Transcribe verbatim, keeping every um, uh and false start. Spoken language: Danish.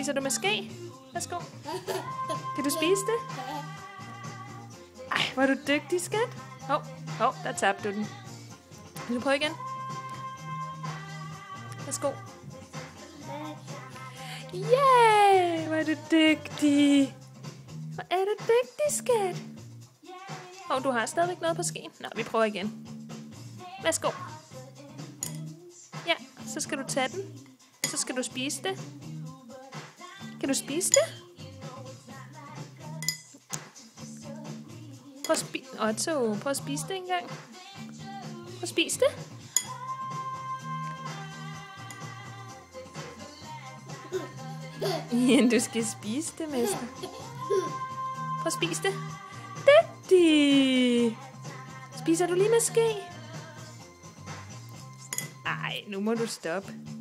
Spiser du med ske? Værsgo. Kan du spise det? Ej, var du dygtig, skat. Hov, oh, hov, oh, der tabte du den. Vil du prøve igen? Værsgo. Yeah, hvor er du dygtig. Hvor er du dygtig, skat. Hov, oh, du har stadigvæk noget på skeen. Nå, vi prøver igen. Værsgo. Ja, så skal du tage den. Så skal du spise det. Kan du spise det? Prøv at spise Otto, prøv at spise det engang. Prøv at spise det. Ja, du skal spise det, mester. Prøv at spise det. Dygtig. Spiser du lige med ske? Ej, nu må du stoppe.